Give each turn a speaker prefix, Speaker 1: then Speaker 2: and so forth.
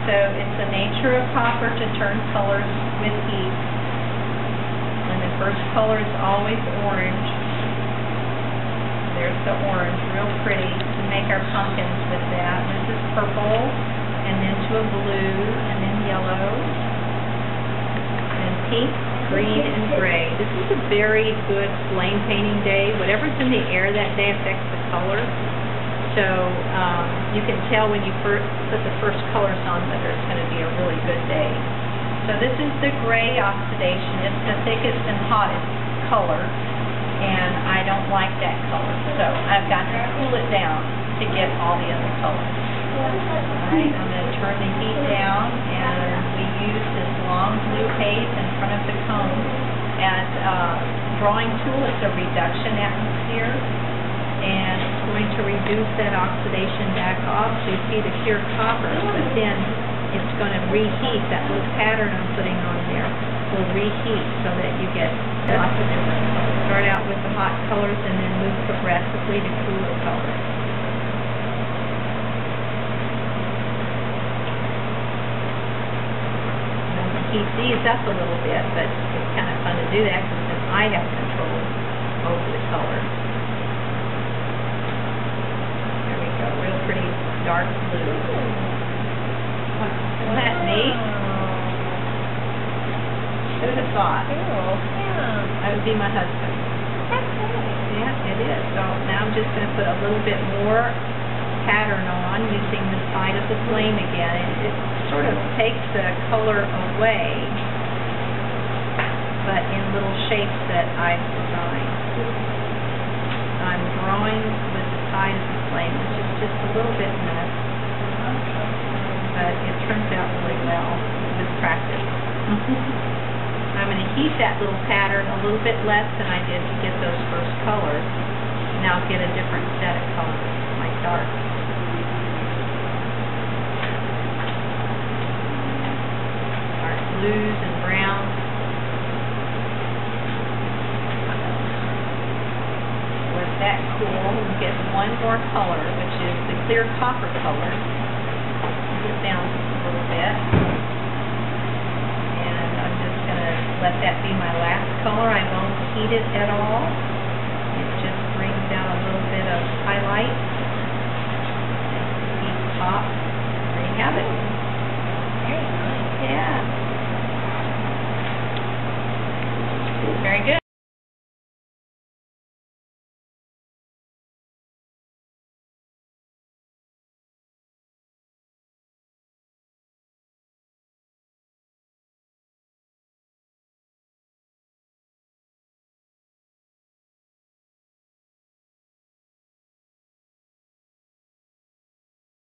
Speaker 1: So it's the nature of copper to turn colors with heat. And the first color is always orange. There's the orange, real pretty. We make our pumpkins with that. This is purple, and then to a blue, and then yellow, and then pink, green, and gray. This is a very good flame painting day. Whatever's in the air that day affects the color. So you can tell when you put the first colors on whether it's going to be a really good day. So this is the gray oxidation. It's the thickest and hottest color, and I don't like that color. So I've got to cool it down to get all the other colors. Alright, I'm going to turn the heat down, and we use this long blue haze in front of the cone as a drawing tool. It's a reduction atmosphere, and it's going to reduce that oxidation back off. So you see the pure copper, but then it's going to reheat. That little pattern I'm putting on there will reheat so that you get lots of different colors. Start out with the hot colors and then move progressively to cooler colors. Heat these up a little bit, but it's kind of fun to do that because then I have control over the color. There we go, real pretty dark blue. Isn't that neat? Who would have thought? That would be my husband. Yeah, it is. So now I'm just going to put a little bit more pattern on using the side of the flame again. It sort of takes the color away, but in little shapes that I've designed. I'm drawing with the side of the flame, which is just a little bit messy, but it turns out really well with practice. I'm going to heat that little pattern a little bit less than I did to get those first colors. Now I'll get a different set of colors, my darks. Blues and browns. Let that cool and get one more color, which is the clear copper color. Move it down just a little bit. And I'm just going to let that be my last color. I won't heat it at all. It just brings out a little bit of highlight. Heat top. There you have it.